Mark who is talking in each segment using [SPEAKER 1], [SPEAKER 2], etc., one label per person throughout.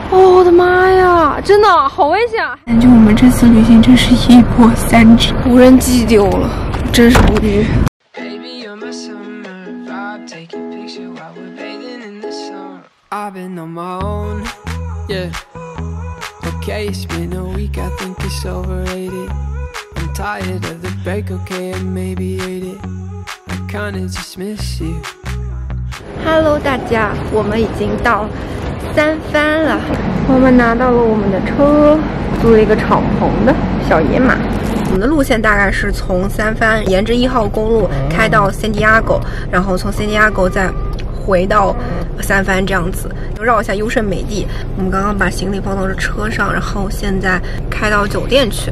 [SPEAKER 1] 哦，我的妈呀，真的好危险啊！感觉我们这次旅行真是一波三折，无人机丢了，真是无语。
[SPEAKER 2] I've been on my own, yeah. Okay, it's been a week, I think it's overrated. I'm tired of the break, okay, and maybe hate it. I kinda just miss you.
[SPEAKER 1] Hello， 大家，我们已经到三藩了。我们拿到了我们的车，租了一个敞篷的小野马。我们的路线大概是从三藩沿着1号公路开到圣地亚哥，然后从圣地亚哥再回到三藩这样子，绕一下优胜美地。我们刚刚把行李放到了车上，然后现在开到酒店去。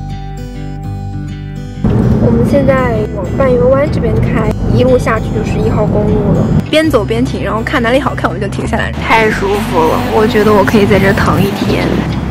[SPEAKER 1] 我们现在往半月湾这边开，一路下去就是1号公路了。边走边停，然后看哪里好看我们就停下来，太舒服了。我觉得我可以在这躺一天。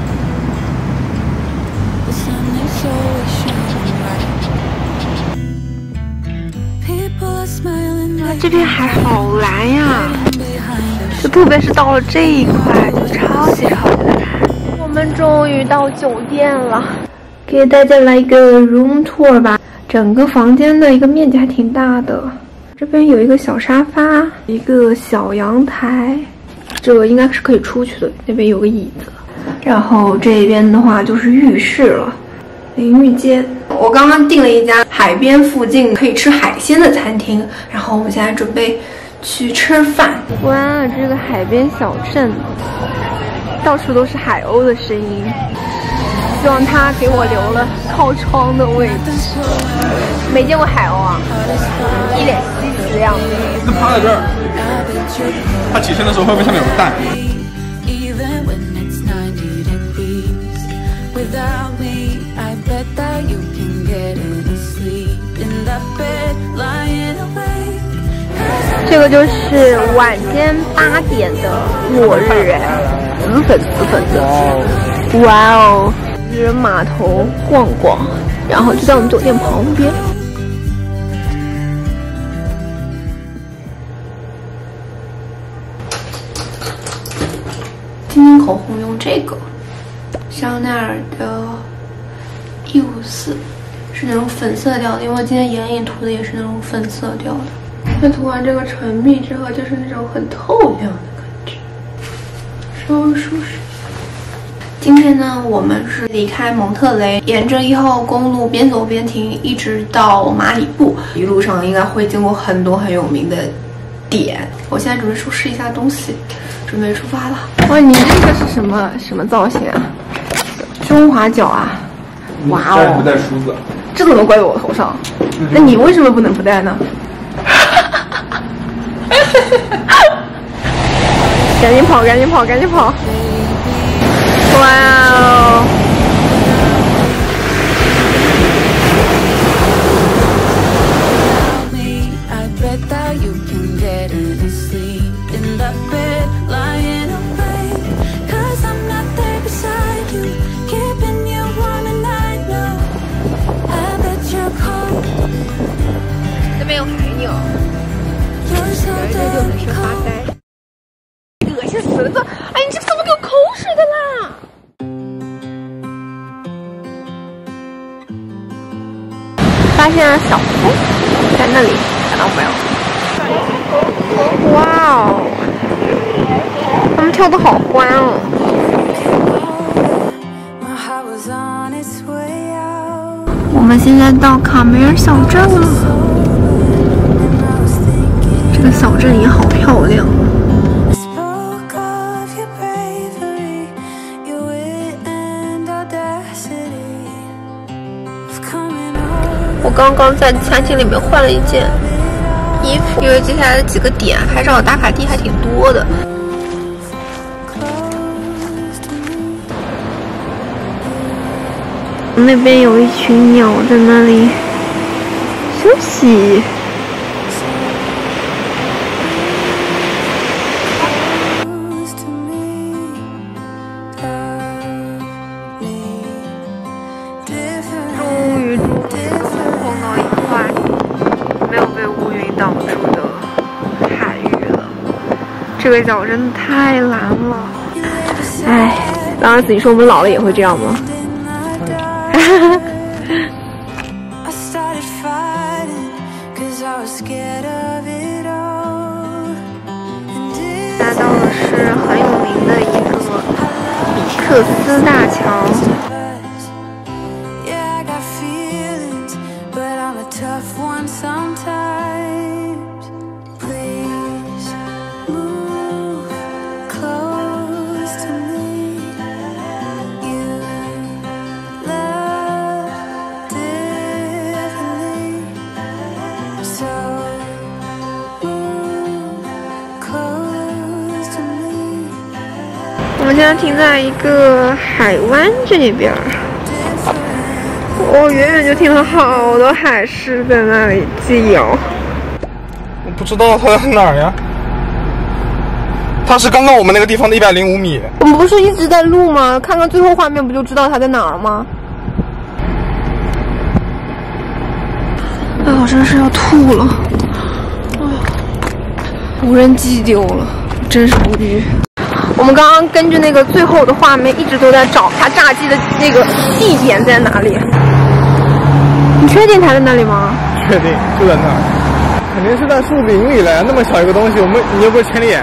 [SPEAKER 1] 这边还好蓝呀，就特别是到了这一块，就超级超级的蓝。我们终于到酒店了，给大家来一个 room tour 吧。整个房间的一个面积还挺大的，这边有一个小沙发，一个小阳台，这个应该是可以出去的。那边有个椅子，然后这边的话就是浴室了，淋浴间。我刚刚订了一家海边附近可以吃海鲜的餐厅，然后我们现在准备去吃饭。哇，这个海边小镇，到处都是海鸥的声音。希望他给我留了靠窗的位置。没见过海鸥啊，一脸稀奇的样子。
[SPEAKER 3] 它趴在这儿，它起身的时候会不会下面有个蛋？
[SPEAKER 1] 这个就是晚间8点的落日，紫粉紫粉的。哇哦！渔人码头逛逛，然后就在我们酒店旁边。晶晶口红用这个，香奈儿的154，是那种粉色调的，因为我今天眼影涂的也是那种粉色调的。那涂完这个唇蜜之后，就是那种很透亮的感觉，稍微舒适。今天呢，我们是离开蒙特雷，沿着1号公路边走边停，一直到马里布。一路上应该会经过很多很有名的点。我现在准备收拾一下东西，准备出发了。哇，你这个是什么造型啊？中华角啊！哇哦！
[SPEAKER 3] 戴不戴梳子？
[SPEAKER 1] 这怎么怪我头上？那你为什么不能不戴呢？赶紧跑，赶紧跑，赶紧跑！哇哦！那边有海鸟，这就是发呆，恶心死了！哎，你这怎么给我口水的啦？发现了小偷，在那里，看到没有？哇哦，他们跳得好欢哦！我们现在到卡梅尔小镇了，这个小镇也好漂亮。我刚刚在餐厅里面换了一件衣服，因为接下来的几个点拍照打卡地还挺多的。那边有一群鸟在那里休息。这个角真的太蓝了， 哎，劳伦斯，你说我们老了也会这样吗？来到的是很有名的一个比克斯大桥。我们现在停在一个海湾这边，我远远就听到好多海狮在那里叫。
[SPEAKER 3] 我不知道它在哪儿呀？它是刚刚我们那个地方的105米。
[SPEAKER 1] 我们不是一直在录吗？看看最后画面不就知道它在哪儿吗？哎，我真是要吐了！啊，无人机丢了，真是无语。我们刚刚根据那个最后的画面，一直都在找它炸鸡的那个地点在哪里。你确定它在那里吗？
[SPEAKER 3] 确定，就在那儿。肯定是在树林里了，那么小一个东西，你又不是千里眼。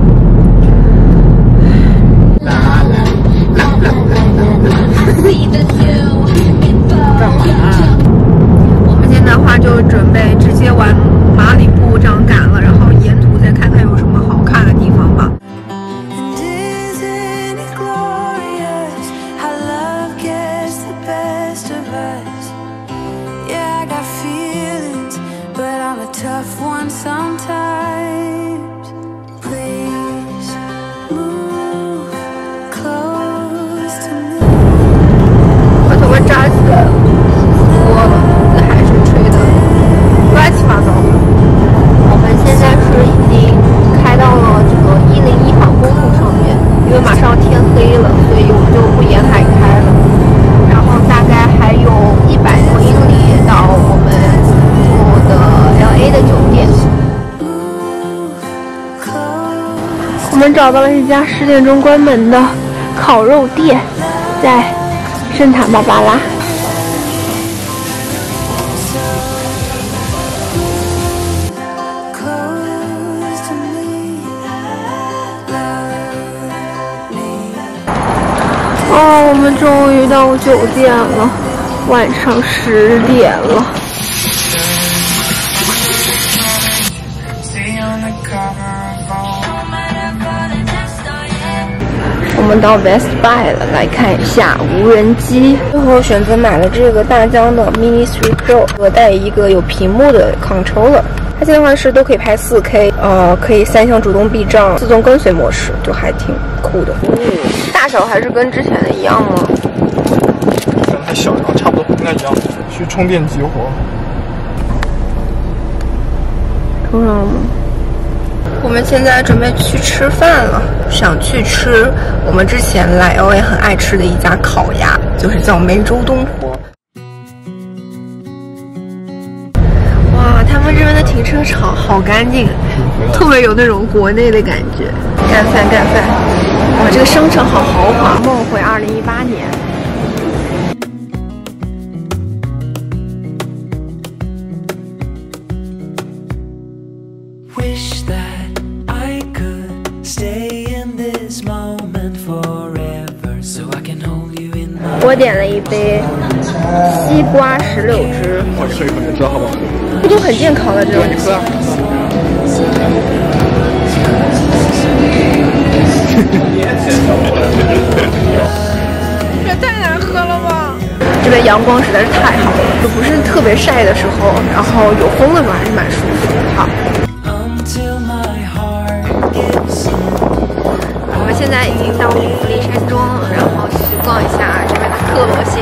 [SPEAKER 3] 干嘛？
[SPEAKER 1] 我们现在的话就准备直接往马里布这样赶了，然后沿途再看看有什么好看的地方吧。Tough one sometimes. Please move close to me. 我头发扎起来了，多了，这海水吹的乱七八糟的。我们现在是已经开到了这个101号公路上面，因为马上要天黑了，所以我们就不沿海开了。然后大概还有100多英里到我们住的 LA 的酒店。我们找到了一家10点钟关门的烤肉店，在圣塔芭芭拉。哦，我们终于到酒店了，晚上10点了。我们到 Best Buy 了，来看一下无人机。最后选择买了这个大疆的 Mini 3 Pro， 和带一个有屏幕的 controller。它现在的话是都可以拍4K， 可以3项主动避障，自动跟随模式，就还挺酷的。大小还是跟之前的一样吗？
[SPEAKER 3] 太小了，差不多应该一样。去充电激活。
[SPEAKER 1] 充上了吗？我们现在准备去吃饭了，想去吃我们之前来 LA 很爱吃的一家烤鸭，就是叫梅州东坡。哇，他们这边的停车场好干净，特别有那种国内的感觉。干饭干饭！哇，这个商场好豪华，梦回2018年。我点了一杯西瓜16汁。
[SPEAKER 3] 哦，你喝一口就知道好不好喝。
[SPEAKER 1] 不都很健康的这种？
[SPEAKER 3] 你喝啊。
[SPEAKER 1] 这太难喝了吧！这边阳光实在是太好了，就不是特别晒的时候，然后有风的时候还是蛮舒服的。好。我们现在已经到古力山庄了，然后去逛一下这边的克罗心。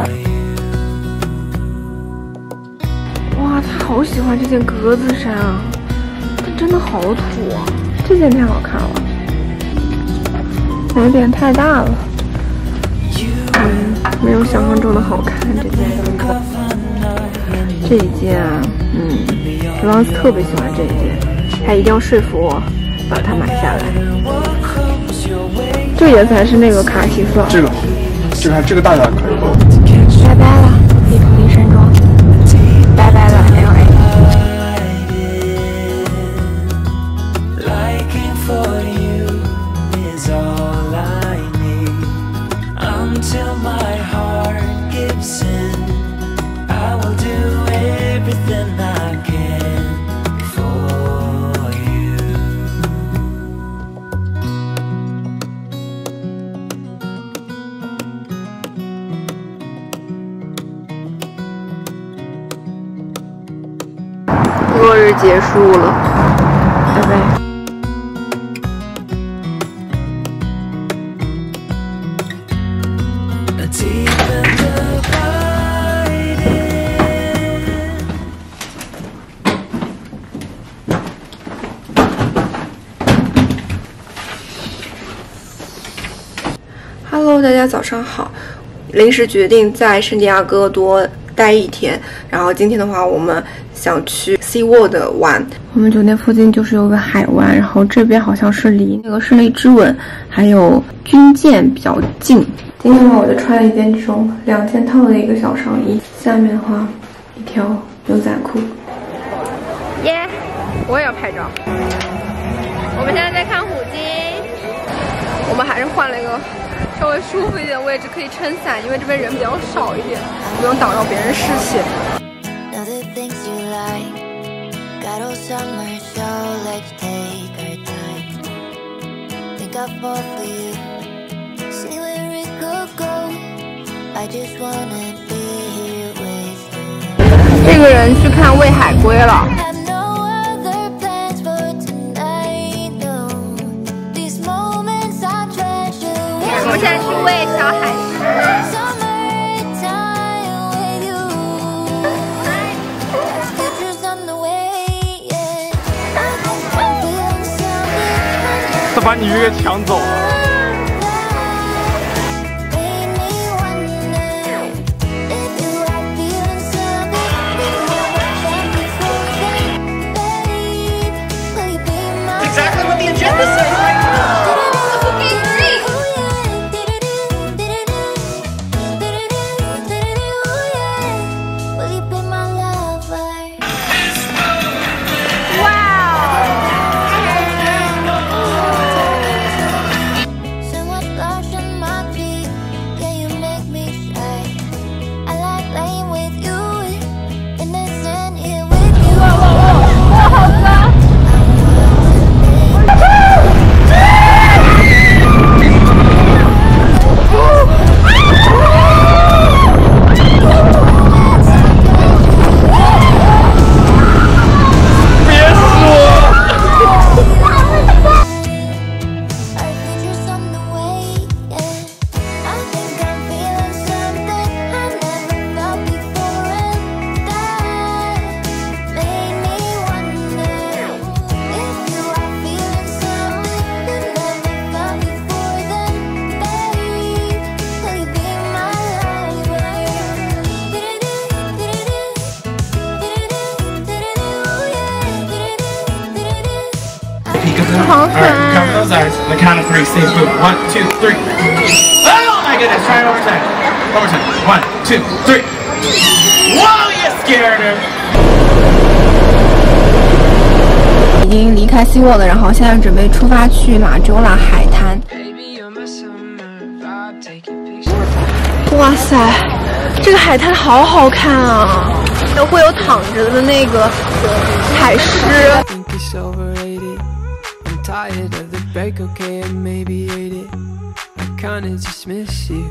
[SPEAKER 1] 哇，他好喜欢这件格子衫啊，它真的好土啊！这件太好看了，有点太大了。没有想象中的好看。这一件啊，劳伦斯特别喜欢这一件，他一定要说服我把它买下来。 这颜色还是那个卡其色？
[SPEAKER 3] 这个大小可以。
[SPEAKER 1] 拜拜了，丽图丽山庄，拜拜了 LA。
[SPEAKER 2] Till my heart gives in, I will do everything I can for you.
[SPEAKER 1] 落日结束了，拜拜。Hello， 大家早上好。临时决定在圣地亚哥多待一天，然后今天的话，我们想去 SeaWorld 玩。我们酒店附近就是有个海湾，然后这边好像是离那个胜利之吻还有军舰比较近。今天的话，我就穿了一件这种2件套的一个小上衣，下面的话一条牛仔裤。耶，我也要拍照。我们现在在看虎鲸，我们还是换了一个稍微舒服一点的位置，可以撑伞，因为这边人比较少一点，不用挡到别人视线。这个人去看喂海龟了。我们现在去喂小海狮。
[SPEAKER 3] 他把你鱼给抢走了。
[SPEAKER 2] Exactly what the agenda says right now.
[SPEAKER 4] Alright, cover those eyes. On the count of 3, stay put. 1, 2, 3. Oh my goodness, try it one more time. One more time. 1, 2, 3. Whoa, you scared her.
[SPEAKER 1] 已经离开 SeaWorld 了，然后现在准备出发去拉州拉海滩。哇塞，这个海滩好好看啊！会有躺着的那个海狮。
[SPEAKER 2] Tired of the break, okay, and maybe ate it. I kinda just miss you.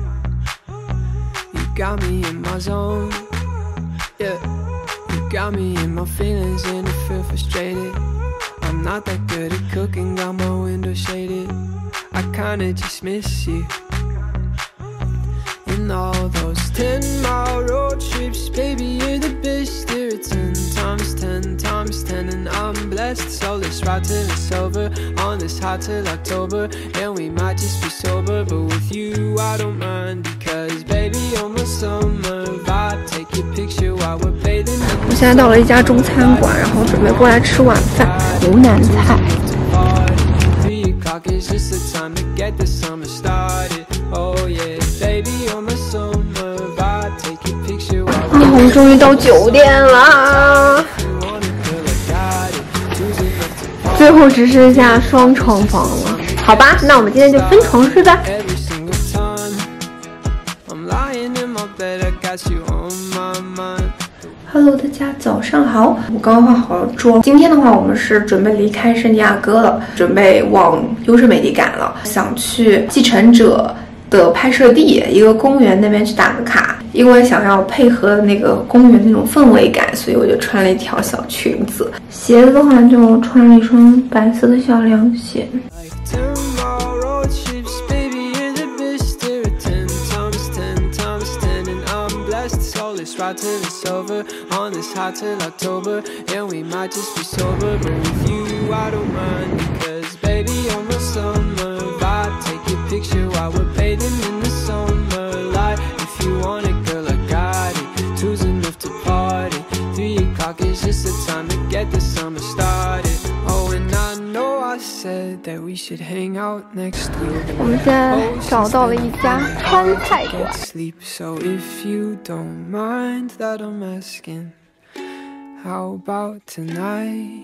[SPEAKER 2] You got me in my zone, yeah. You got me in my feelings and I feel frustrated. I'm not that good at cooking, got my window shaded. I kinda just miss you. In all those 10-mile road trips, baby, you're the best. There are 10 times 10 times 10, and I'm blessed. So let's ride till it's over on this hot till October, and we might just be sober. But with you, I don't mind because, baby, you're my summer vibe. Take your picture while we're bathing.
[SPEAKER 1] 我现在到了一家中餐馆，然后准备过来吃晚饭，湖南菜。
[SPEAKER 2] 3 o'clock is just the time time to get the summer started. Oh yeah, baby, you're my summer vibe. Take your picture while
[SPEAKER 1] 我们终于到酒店啦！最后只剩下双床房了，好吧，那我们今天就分床睡吧。Hello， 大家早上好，我刚刚化好了妆。今天的话，我们是准备离开圣地亚哥了，准备往优胜美地赶了，想去继承者的拍摄地一个公园那边去打个卡。因为想要配合那个公园那种氛围感，所以我就穿了一条小裙子。鞋子的话，就穿了一双白色的小凉鞋。Right till it's over on this hot till October, and we might just be sober. But with you, I don't mind because baby, you're my summer vibe. Take your picture while we're bathing in the summer light. If you want it, girl, I got it. Two's enough to party. 3 o'clock is just the time to get the summer started. Oh, and I know I said that we should hang out next week. 我们现在找到了一家川菜馆。So if you don't mind that I'm asking, how about tonight?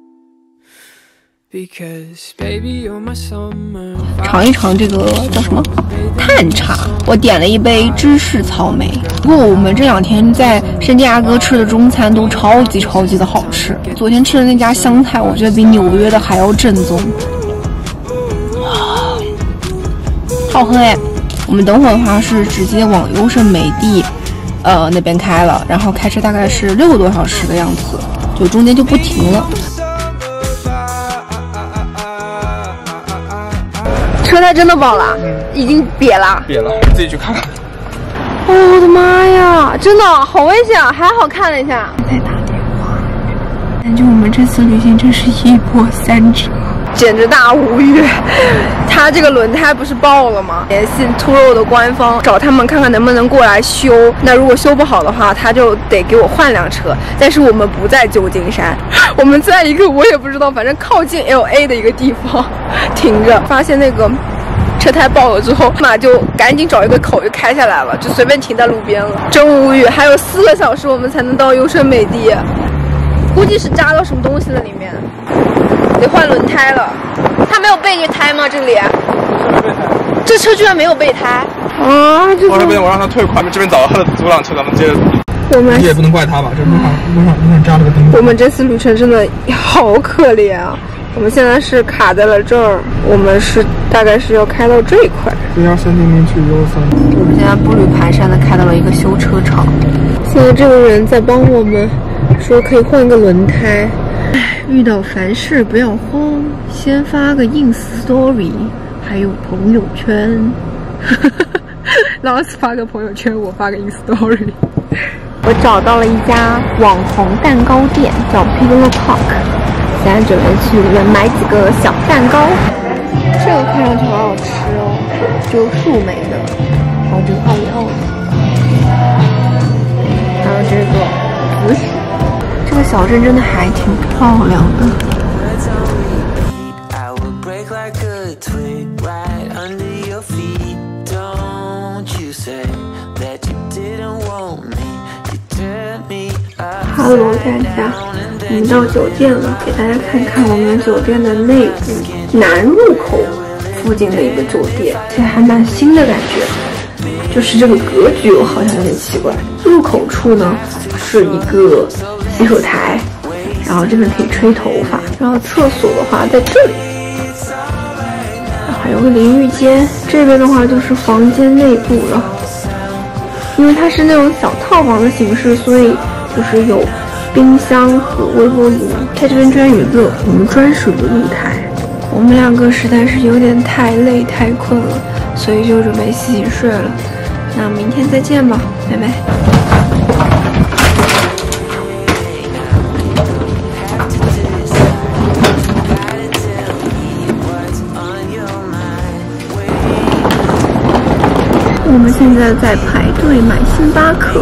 [SPEAKER 1] Because baby, you're my summer.
[SPEAKER 5] 尝一尝这个叫什么碳茶，我点了一杯芝士草莓。不过我们这2天在圣地亚哥吃的中餐都超级的好吃。昨天吃的那家湘菜，我觉得比纽约的还要正宗，好喝哎！我们等会儿的话是直接往优胜美地，那边开了，然后开车大概是6个多小时的样子，就中间就不停了。
[SPEAKER 1] 车胎真的爆了，已经瘪了，
[SPEAKER 3] 自己去看。
[SPEAKER 1] 哦，我的妈呀，真的好危险啊！还好看了一下。在打电话，感觉我们这次旅行真是一波三折，简直大无语。他这个轮胎不是爆了吗？联系Turo的官方，找他们看看能不能过来修。那如果修不好的话，他就得给我换辆车。但是我们不在旧金山，我们在一个我也不知道，反正靠近 LA 的一个地方停着。发现那个车胎爆了之后，立马就赶紧找一个口就开下来了，就随便停在路边了。真无语，还有4个小时我们才能到优胜美地，估计是扎到什么东西了里面，得换轮胎了。他没有备这胎吗？这里？这车居然没有备胎啊！这
[SPEAKER 3] 不行，我让他退款，这边找到他的阻挡车，咱们接着。
[SPEAKER 1] 我们
[SPEAKER 3] 也不能怪他吧，这路上扎了个钉子。
[SPEAKER 1] 我们这次旅程真的好可怜啊！我们现在是卡在了这儿，我们是大概是要开到这一块。
[SPEAKER 3] 123去优胜。
[SPEAKER 5] 我们现在步履蹒跚的开到了一个修车厂，
[SPEAKER 1] 现在这个人在帮我们说可以换个轮胎。唉，遇到凡事不要慌，先发个 ins story， 还有朋友圈。老师发个朋友圈，我发个 ins story。我找到了一家网红蛋糕店，叫 Pillow Talk。现在准备去里面买几个小蛋糕。这个看上去好好吃哦，就树莓的，好不好要？还有这个紫薯。这个小镇真的还挺漂亮的。Hello， 大家，我们到酒店了，给大家看看我们酒店的内部，南入口附近的一个酒店，这还蛮新的感觉。就是这个格局我好像有点奇怪，入口处呢是一个洗手台，然后这边可以吹头发，然后厕所的话在这里，还有个淋浴间，这边的话就是房间内部了。因为它是那种小套房的形式，所以就是有冰箱和微波炉，在这边居然有一个我们专属的露台。我们2个实在是有点太累太困了，所以就准备洗睡了。那明天再见吧，拜拜。我们现在在排队买星巴克。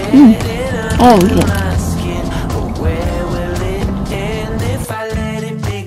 [SPEAKER 5] 好好喝。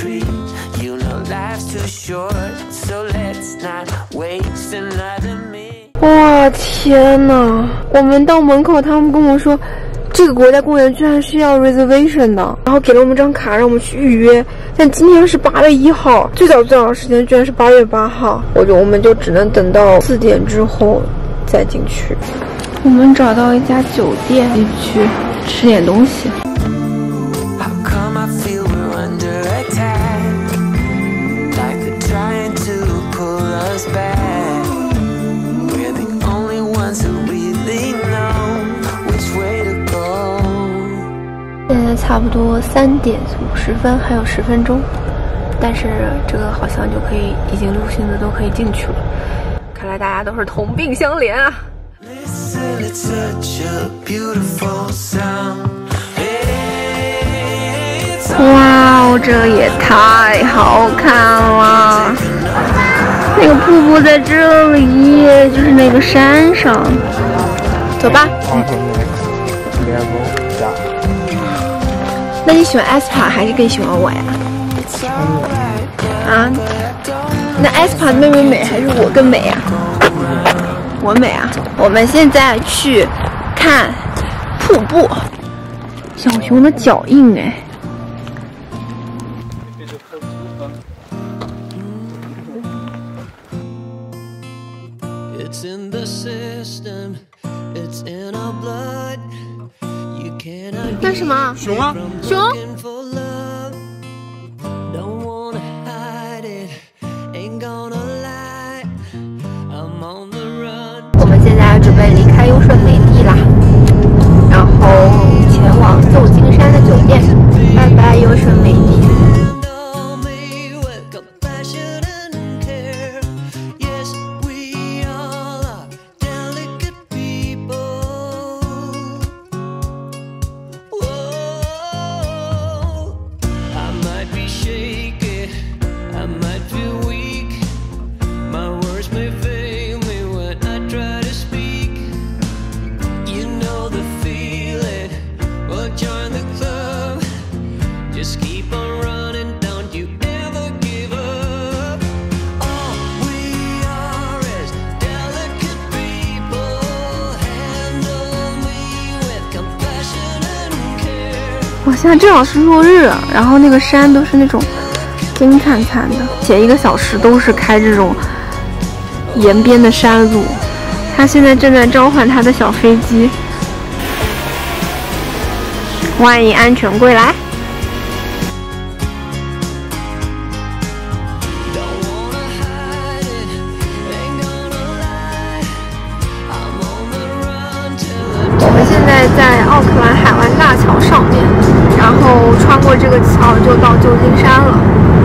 [SPEAKER 2] treat. You know life's too short, so let's not waste another minute.
[SPEAKER 1] 哇天哪！我们到门口，他们跟我说，这个国家公园居然是要 reservation 的，然后给了我们张卡让我们去预约。但今天是8月1号，最早的时间居然是8月8号，我们就只能等到4点之后再进去。我们找到一家酒店，去吃点东西。现在差不多3点50分，还有10分钟，但是这个好像就可以，已经陆续的都可以进去了。看来大家都是同病相怜啊！哇哦，这也太好看了！那个瀑布在这里，就是那个山上。走吧。那你喜欢 aespa 还是更喜欢我呀？啊？那 aespa 的妹妹美还是我更美呀？我美啊！我们现在去看瀑布，小熊的脚印哎。那什么？
[SPEAKER 3] 熊啊！
[SPEAKER 1] 熊！我们现在准备离开优胜美地啦，然后前往旧金山的酒店。拜拜，优胜美地。哇，现在正好是落日，然后那个山都是那种金灿灿的，前1个小时都是开这种沿边的山路。他现在正在召唤他的小飞机，欢迎安全归来。我们现在在奥克兰海湾大桥上面，然后穿过这个桥就到旧金山了。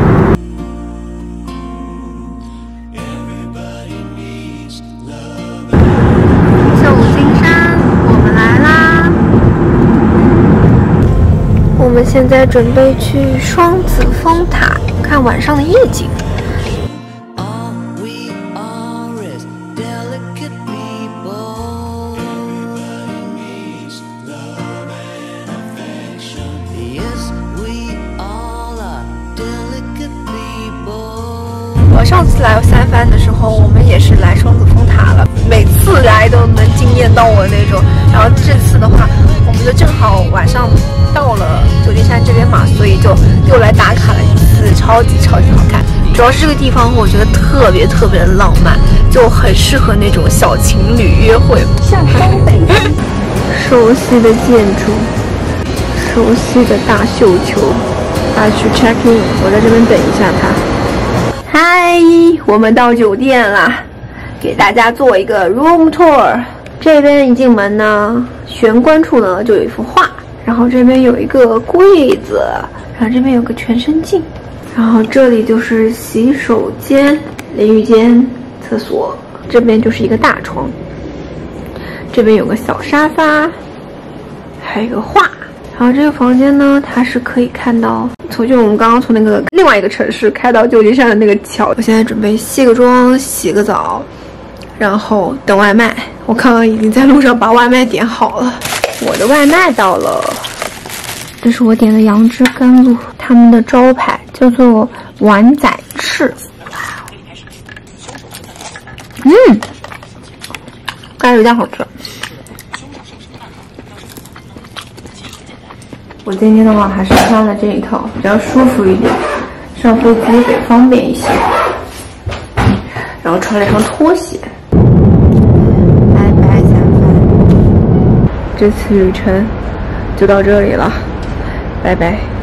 [SPEAKER 1] 旧金山，我们来啦！我们现在准备去双子峰塔看晚上的夜景。我上次来三藩的时候，我们也是来双子峰塔了，每次来都能惊艳到我那种。然后这次的话，我们就正好晚上到了旧金山这边嘛，所以就又来打卡了一次，超级好看。主要是这个地方我觉得特别的浪漫，就很适合那种小情侣约会。像东北熟悉的建筑，熟悉的大绣球，他去 check in， 我在这边等一下他。嗨，我们到酒店啦，给大家做一个 room tour。这边一进门呢，玄关处呢就有一幅画，然后这边有一个柜子，然后这边有个全身镜，然后这里就是洗手间、淋浴间、厕所，这边就是一个大床，这边有个小沙发，还有一个画。然后这个房间呢，它是可以看到我们刚刚从那个另外一个城市开到旧金山的那个桥。我现在准备卸个妆、洗个澡，然后等外卖。我刚刚已经在路上把外卖点好了，我的外卖到了。这是我点的杨枝甘露，他们的招牌叫做碗仔翅。咖喱有点好吃。我今天的话还是穿了这一套，比较舒服一点，上飞机也方便一些。然后穿了一双拖鞋。拜拜，三番。这次旅程就到这里了，拜拜。